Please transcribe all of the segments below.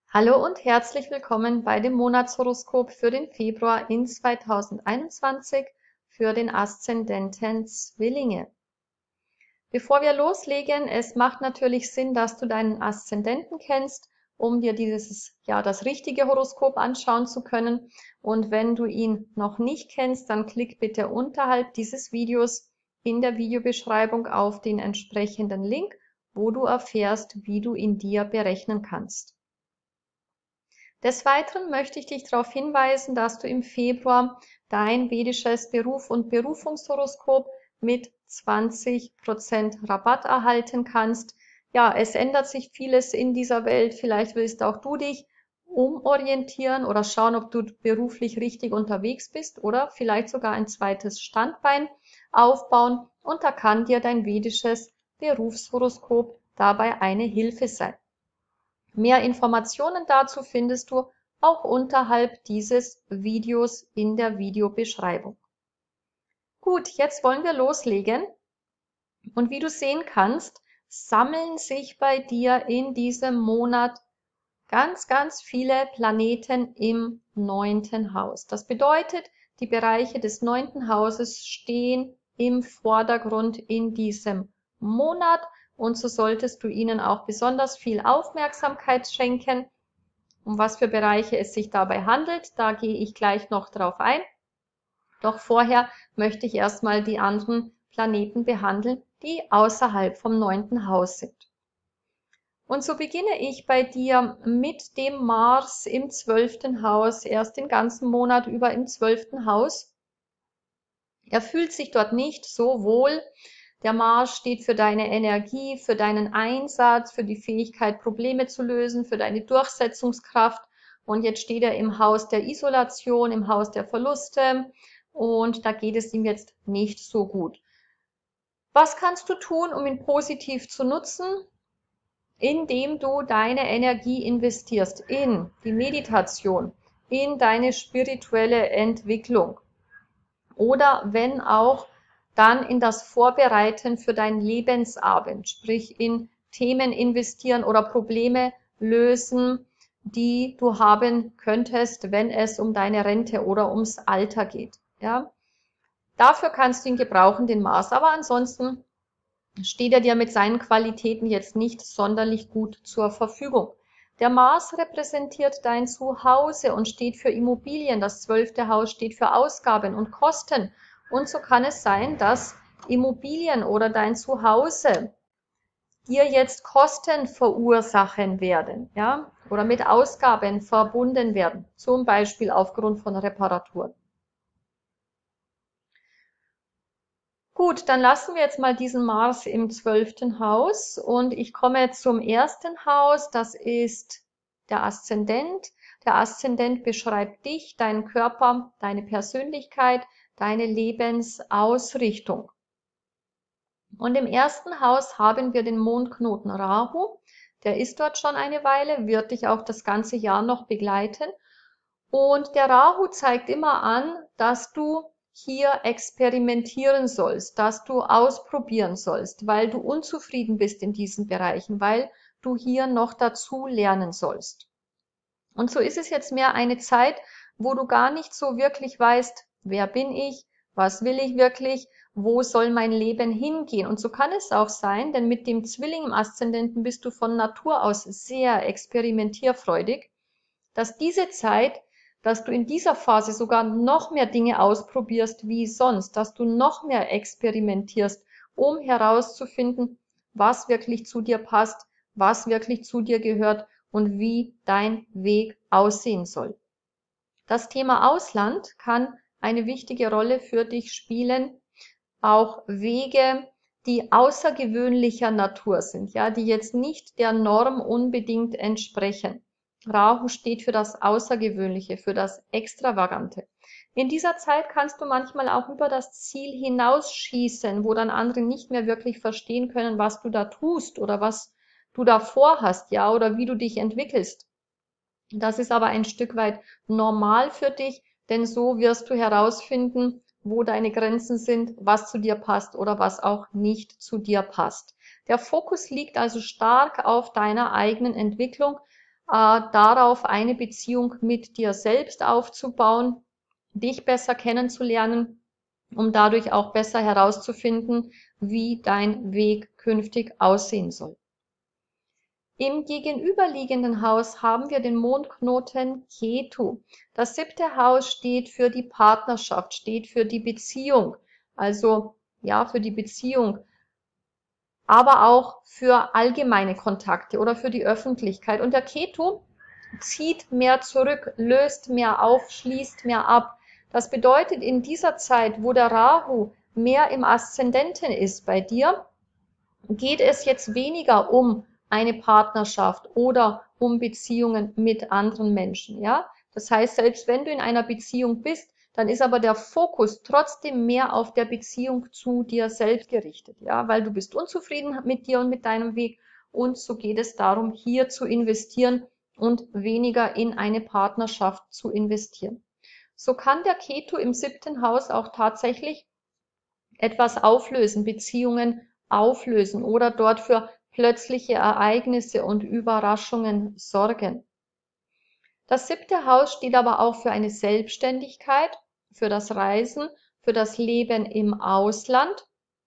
Hallo und herzlich willkommen bei dem Monatshoroskop für den Februar in 2021 für den Aszendenten Zwillinge. Bevor wir loslegen, es macht natürlich Sinn, dass du deinen Aszendenten kennst, um dir das richtige Horoskop anschauen zu können. Und wenn du ihn noch nicht kennst, dann klick bitte unterhalb dieses Videos in der Videobeschreibung auf den entsprechenden Link, wo du erfährst, wie du ihn dir berechnen kannst. Des Weiteren möchte ich dich darauf hinweisen, dass du im Februar dein vedisches Beruf- und Berufungshoroskop mit 20% Rabatt erhalten kannst. Ja, es ändert sich vieles in dieser Welt. Vielleicht willst auch du dich umorientieren oder schauen, ob du beruflich richtig unterwegs bist oder vielleicht sogar ein zweites Standbein aufbauen. Und da kann dir dein vedisches Berufshoroskop dabei eine Hilfe sein. Mehr Informationen dazu findest du auch unterhalb dieses Videos in der Videobeschreibung. Gut, jetzt wollen wir loslegen. Und wie du sehen kannst, sammeln sich bei dir in diesem Monat ganz viele Planeten im 9. Haus. Das bedeutet, die Bereiche des 9. Hauses stehen im Vordergrund in diesem Monat und so solltest du ihnen auch besonders viel Aufmerksamkeit schenken. Um was für Bereiche es sich dabei handelt, da gehe ich gleich noch drauf ein. Doch vorher möchte ich erstmal die anderen Planeten behandeln, die außerhalb vom 9. Haus sind. Und so beginne ich bei dir mit dem Mars im 12. Haus, erst den ganzen Monat über im 12. Haus. Er fühlt sich dort nicht so wohl. Der Mars steht für deine Energie, für deinen Einsatz, für die Fähigkeit, Probleme zu lösen, für deine Durchsetzungskraft. Und jetzt steht er im Haus der Isolation, im Haus der Verluste. Und da geht es ihm jetzt nicht so gut. Was kannst du tun, um ihn positiv zu nutzen? Indem du deine Energie investierst in die Meditation, in deine spirituelle Entwicklung. Oder wenn auch, dann in das Vorbereiten für deinen Lebensabend, sprich in Themen investieren oder Probleme lösen, die du haben könntest, wenn es um deine Rente oder ums Alter geht. Ja? Dafür kannst du ihn gebrauchen, den Mars, aber ansonsten steht er dir mit seinen Qualitäten jetzt nicht sonderlich gut zur Verfügung. Der Mars repräsentiert dein Zuhause und steht für Immobilien. Das 12. Haus steht für Ausgaben und Kosten. Und so kann es sein, dass Immobilien oder dein Zuhause dir jetzt Kosten verursachen werden, ja, oder mit Ausgaben verbunden werden, zum Beispiel aufgrund von Reparaturen. Gut, dann lassen wir jetzt mal diesen Mars im 12. Haus und ich komme zum ersten Haus, das ist der Aszendent. Der Aszendent beschreibt dich, deinen Körper, deine Persönlichkeit, deine Lebensausrichtung. Und im ersten Haus haben wir den Mondknoten Rahu. Der ist dort schon eine Weile, wird dich auch das ganze Jahr noch begleiten. Und der Rahu zeigt immer an, dass du hier experimentieren sollst, dass du ausprobieren sollst, weil du unzufrieden bist in diesen Bereichen, weil du hier noch dazu lernen sollst. Und so ist es jetzt mehr eine Zeit, wo du gar nicht so wirklich weißt, wer bin ich, was will ich wirklich, wo soll mein Leben hingehen. Und so kann es auch sein, denn mit dem Zwilling im Aszendenten bist du von Natur aus sehr experimentierfreudig, dass diese Zeit, dass du in dieser Phase sogar noch mehr Dinge ausprobierst wie sonst, dass du noch mehr experimentierst, um herauszufinden, was wirklich zu dir passt, was wirklich zu dir gehört und wie dein Weg aussehen soll. Das Thema Ausland kann eine wichtige Rolle für dich spielen, auch Wege, die außergewöhnlicher Natur sind, ja, die jetzt nicht der Norm unbedingt entsprechen. Rahu steht für das Außergewöhnliche, für das Extravagante. In dieser Zeit kannst du manchmal auch über das Ziel hinausschießen, wo dann andere nicht mehr wirklich verstehen können, was du da tust oder was du da vorhast, ja, oder wie du dich entwickelst. Das ist aber ein Stück weit normal für dich, denn so wirst du herausfinden, wo deine Grenzen sind, was zu dir passt oder was auch nicht zu dir passt. Der Fokus liegt also stark auf deiner eigenen Entwicklung, darauf eine Beziehung mit dir selbst aufzubauen, dich besser kennenzulernen, um dadurch auch besser herauszufinden, wie dein Weg künftig aussehen soll. Im gegenüberliegenden Haus haben wir den Mondknoten Ketu. Das 7. Haus steht für die Partnerschaft, steht für die Beziehung, also ja, für die Beziehung, aber auch für allgemeine Kontakte oder für die Öffentlichkeit. Und der Ketu zieht mehr zurück, löst mehr auf, schließt mehr ab. Das bedeutet, in dieser Zeit, wo der Rahu mehr im Aszendenten ist bei dir, geht es jetzt weniger um eine Partnerschaft oder um Beziehungen mit anderen Menschen, ja? Das heißt, selbst wenn du in einer Beziehung bist, dann ist aber der Fokus trotzdem mehr auf der Beziehung zu dir selbst gerichtet, ja? Weil du bist unzufrieden mit dir und mit deinem Weg und so geht es darum, hier zu investieren und weniger in eine Partnerschaft zu investieren. So kann der Ketu im 7. Haus auch tatsächlich etwas auflösen, Beziehungen auflösen oder dort für plötzliche Ereignisse und Überraschungen sorgen. Das 7. Haus steht aber auch für eine Selbstständigkeit, für das Reisen, für das Leben im Ausland,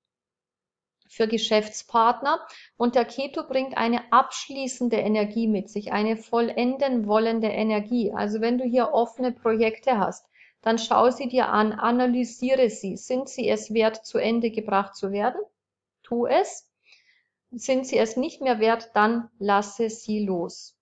für Geschäftspartner und der Ketu bringt eine abschließende Energie mit sich, eine vollenden wollende Energie. Also wenn du hier offene Projekte hast, dann schau sie dir an, analysiere sie. Sind sie es wert, zu Ende gebracht zu werden? Tu es. Sind sie es nicht mehr wert, dann lasse sie los.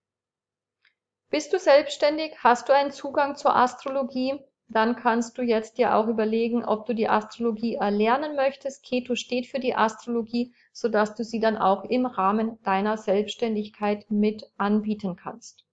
Bist du selbstständig? Hast du einen Zugang zur Astrologie? Dann kannst du jetzt dir auch überlegen, ob du die Astrologie erlernen möchtest. Ketu steht für die Astrologie, sodass du sie dann auch im Rahmen deiner Selbstständigkeit mit anbieten kannst.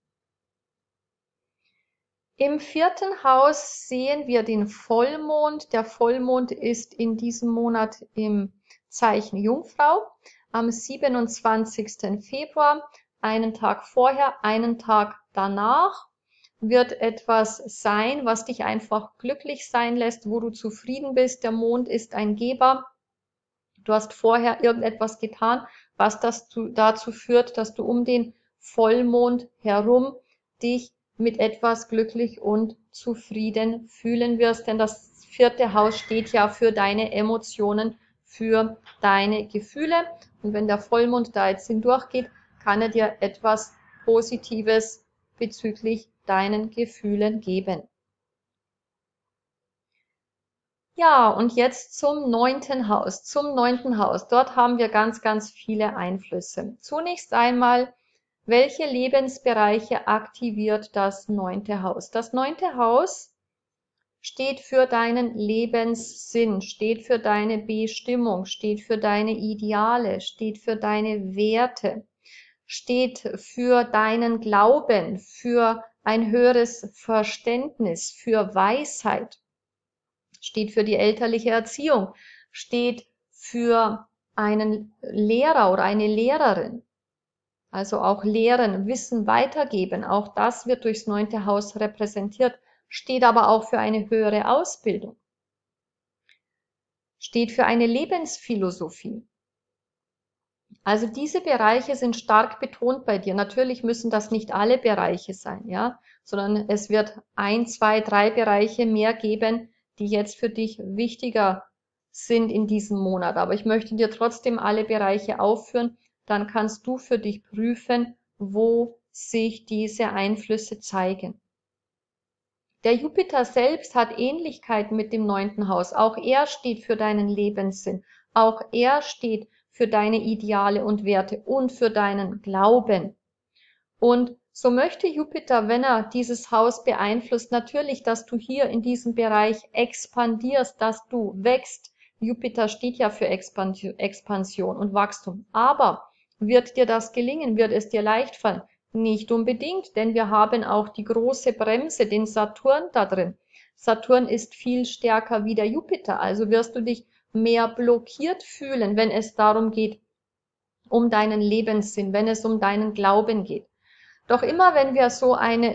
Im 4. Haus sehen wir den Vollmond. Der Vollmond ist in diesem Monat im Zeichen Jungfrau am 27. Februar, einen Tag vorher, einen Tag danach wird etwas sein, was dich einfach glücklich sein lässt, wo du zufrieden bist. Der Mond ist ein Geber. Du hast vorher irgendetwas getan, was dazu führt, dass du um den Vollmond herum dich mit etwas glücklich und zufrieden fühlen wirst, denn das 4. Haus steht ja für deine Emotionen, für deine Gefühle. Und wenn der Vollmond da jetzt hindurchgeht, kann er dir etwas Positives bezüglich deinen Gefühlen geben. Ja, und jetzt zum 9. Haus. Zum 9. Haus. Dort haben wir ganz, ganz viele Einflüsse. Zunächst einmal, welche Lebensbereiche aktiviert das 9. Haus? Das 9. Haus steht für deinen Lebenssinn, steht für deine Bestimmung, steht für deine Ideale, steht für deine Werte, steht für deinen Glauben, für ein höheres Verständnis, für Weisheit, steht für die elterliche Erziehung, steht für einen Lehrer oder eine Lehrerin. Also auch Lehren, Wissen weitergeben, auch das wird durchs 9. Haus repräsentiert, steht aber auch für eine höhere Ausbildung, steht für eine Lebensphilosophie. Also diese Bereiche sind stark betont bei dir. Natürlich müssen das nicht alle Bereiche sein, ja, sondern es wird 1, 2, 3 Bereiche mehr geben, die jetzt für dich wichtiger sind in diesem Monat. Aber ich möchte dir trotzdem alle Bereiche aufführen, dann kannst du für dich prüfen, wo sich diese Einflüsse zeigen. Der Jupiter selbst hat Ähnlichkeit mit dem 9. Haus. Auch er steht für deinen Lebenssinn. Auch er steht für deine Ideale und Werte und für deinen Glauben. Und so möchte Jupiter, wenn er dieses Haus beeinflusst, natürlich, dass du hier in diesem Bereich expandierst, dass du wächst. Jupiter steht ja für Expansion und Wachstum. Aber wird dir das gelingen? Wird es dir leicht fallen? Nicht unbedingt, denn wir haben auch die große Bremse, den Saturn da drin. Saturn ist viel stärker wie der Jupiter, also wirst du dich mehr blockiert fühlen, wenn es darum geht, um deinen Lebenssinn, wenn es um deinen Glauben geht. Doch immer wenn wir so eine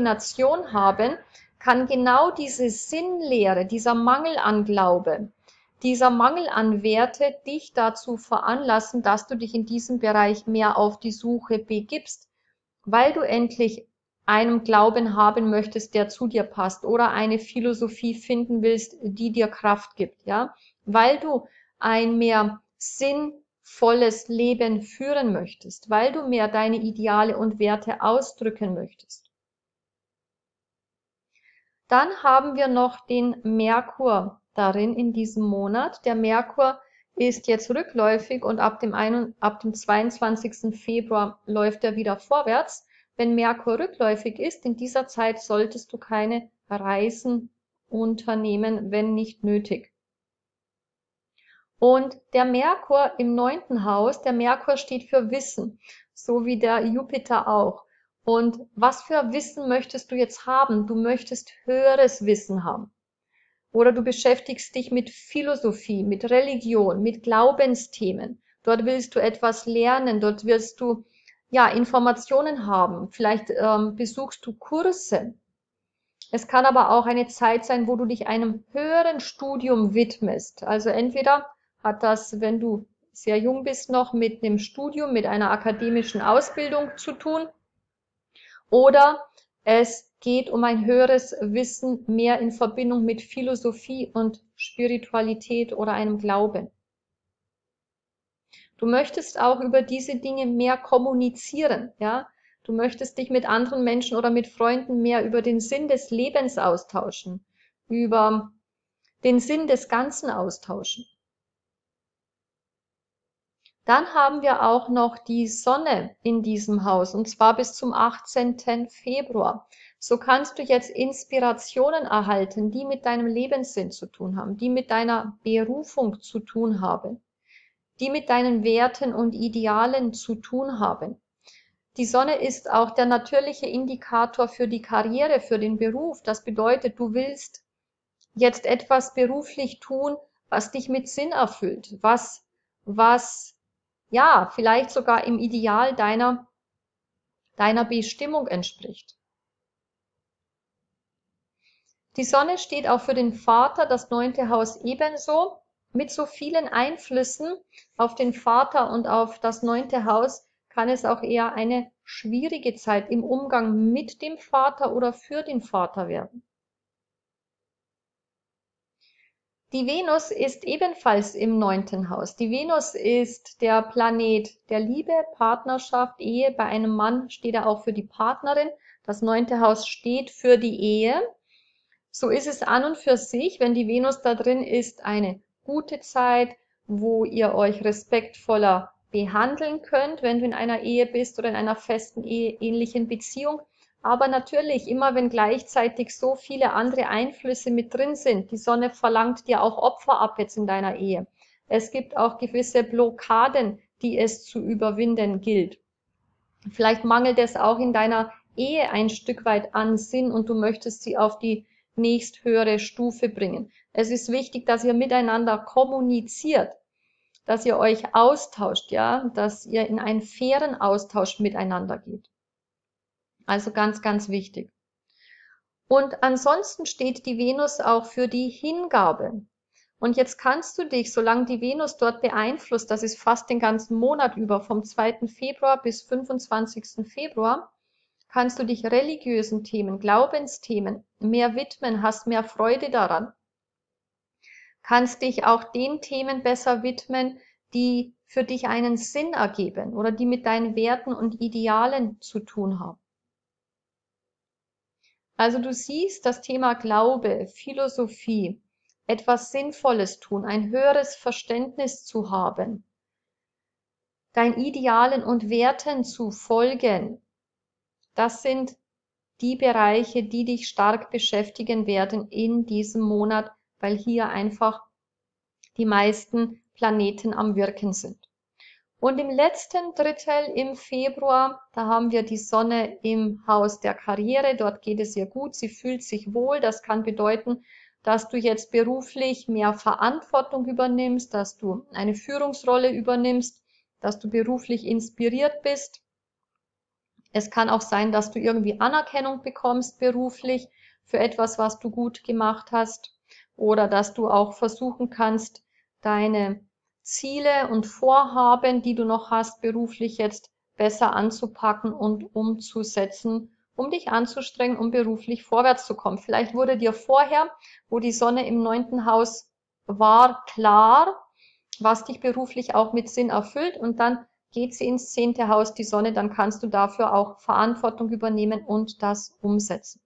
Saturn-Jupiter-Kombination haben, kann genau diese Sinnlehre, dieser Mangel an Glaube, dieser Mangel an Werte dich dazu veranlassen, dass du dich in diesem Bereich mehr auf die Suche begibst, weil du endlich einen Glauben haben möchtest, der zu dir passt, oder eine Philosophie finden willst, die dir Kraft gibt, ja, weil du ein mehr sinnvolles Leben führen möchtest, weil du mehr deine Ideale und Werte ausdrücken möchtest. Dann haben wir noch den Merkur darin in diesem Monat. Der Merkur ist jetzt rückläufig und ab dem 22. Februar läuft er wieder vorwärts. Wenn Merkur rückläufig ist, in dieser Zeit solltest du keine Reisen unternehmen, wenn nicht nötig. Und der Merkur im 9. Haus, der Merkur steht für Wissen, so wie der Jupiter auch. Und was für Wissen möchtest du jetzt haben? Du möchtest höheres Wissen haben. Oder du beschäftigst dich mit Philosophie, mit Religion, mit Glaubensthemen. Dort willst du etwas lernen, dort wirst du ja Informationen haben. Vielleicht besuchst du Kurse. Es kann aber auch eine Zeit sein, wo du dich einem höheren Studium widmest. Also entweder hat das, wenn du sehr jung bist, noch mit einem Studium, mit einer akademischen Ausbildung zu tun, oder es geht um ein höheres Wissen, mehr in Verbindung mit Philosophie und Spiritualität oder einem Glauben. Du möchtest auch über diese Dinge mehr kommunizieren, ja? Du möchtest dich mit anderen Menschen oder mit Freunden mehr über den Sinn des Lebens austauschen, über den Sinn des Ganzen austauschen. Dann haben wir auch noch die Sonne in diesem Haus, und zwar bis zum 18. Februar. So kannst du jetzt Inspirationen erhalten, die mit deinem Lebenssinn zu tun haben, die mit deiner Berufung zu tun haben, die mit deinen Werten und Idealen zu tun haben. Die Sonne ist auch der natürliche Indikator für die Karriere, für den Beruf. Das bedeutet, du willst jetzt etwas beruflich tun, was dich mit Sinn erfüllt, was ja, vielleicht sogar im Ideal deiner Bestimmung entspricht. Die Sonne steht auch für den Vater, das 9. Haus ebenso, mit so vielen Einflüssen auf den Vater und auf das 9. Haus kann es auch eher eine schwierige Zeit im Umgang mit dem Vater oder für den Vater werden. Die Venus ist ebenfalls im 9. Haus. Die Venus ist der Planet der Liebe, Partnerschaft, Ehe. Bei einem Mann steht er auch für die Partnerin. Das 9. Haus steht für die Ehe. So ist es an und für sich, wenn die Venus da drin ist, eine gute Zeit, wo ihr euch respektvoller behandeln könnt, wenn du in einer Ehe bist oder in einer festen eheähnlichen Beziehung. Aber natürlich, immer wenn gleichzeitig so viele andere Einflüsse mit drin sind, die Sonne verlangt dir auch Opfer ab jetzt in deiner Ehe. Es gibt auch gewisse Blockaden, die es zu überwinden gilt. Vielleicht mangelt es auch in deiner Ehe ein Stück weit an Sinn und du möchtest sie auf die nächsthöhere Stufe bringen. Es ist wichtig, dass ihr miteinander kommuniziert, dass ihr euch austauscht, ja, dass ihr in einen fairen Austausch miteinander geht. Also ganz, ganz wichtig. Und ansonsten steht die Venus auch für die Hingabe. Und jetzt kannst du dich, solange die Venus dort beeinflusst, das ist fast den ganzen Monat über, vom 2. Februar bis 25. Februar, kannst du dich religiösen Themen, Glaubensthemen mehr widmen, hast mehr Freude daran. Kannst dich auch den Themen besser widmen, die für dich einen Sinn ergeben oder die mit deinen Werten und Idealen zu tun haben. Also du siehst, das Thema Glaube, Philosophie, etwas Sinnvolles tun, ein höheres Verständnis zu haben, deinen Idealen und Werten zu folgen, das sind die Bereiche, die dich stark beschäftigen werden in diesem Monat, weil hier einfach die meisten Planeten am Wirken sind. Und im letzten Drittel im Februar, da haben wir die Sonne im Haus der Karriere. Dort geht es ihr gut, sie fühlt sich wohl. Das kann bedeuten, dass du jetzt beruflich mehr Verantwortung übernimmst, dass du eine Führungsrolle übernimmst, dass du beruflich inspiriert bist. Es kann auch sein, dass du irgendwie Anerkennung bekommst beruflich für etwas, was du gut gemacht hast, oder dass du auch versuchen kannst, deine Ziele und Vorhaben, die du noch hast, beruflich jetzt besser anzupacken und umzusetzen, um dich anzustrengen, um beruflich vorwärts zu kommen. Vielleicht wurde dir vorher, wo die Sonne im 9. Haus war, klar, was dich beruflich auch mit Sinn erfüllt, und dann geht sie ins 10. Haus, die Sonne, dann kannst du dafür auch Verantwortung übernehmen und das umsetzen.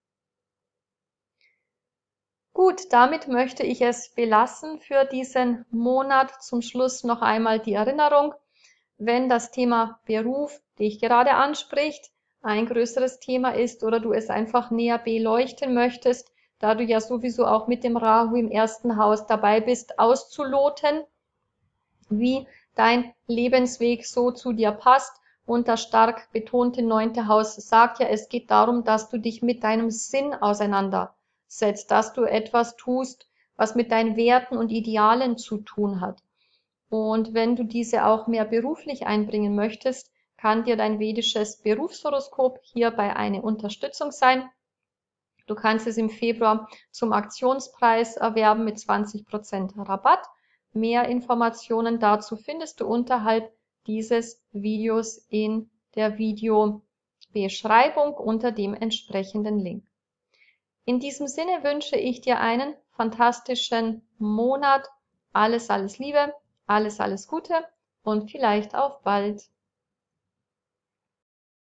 Gut, damit möchte ich es belassen für diesen Monat. Zum Schluss noch einmal die Erinnerung: Wenn das Thema Beruf dich gerade anspricht, ein größeres Thema ist oder du es einfach näher beleuchten möchtest, da du ja sowieso auch mit dem Rahu im 1. Haus dabei bist, auszuloten, wie dein Lebensweg so zu dir passt. Und das stark betonte 9. Haus sagt ja, es geht darum, dass du dich mit deinem Sinn auseinandersetzt, dass du etwas tust, was mit deinen Werten und Idealen zu tun hat. Und wenn du diese auch mehr beruflich einbringen möchtest, kann dir dein vedisches Berufshoroskop hierbei eine Unterstützung sein. Du kannst es im Februar zum Aktionspreis erwerben mit 20% Rabatt. Mehr Informationen dazu findest du unterhalb dieses Videos in der Videobeschreibung unter dem entsprechenden Link. In diesem Sinne wünsche ich dir einen fantastischen Monat. Alles, alles Liebe, alles, alles Gute und vielleicht auf bald.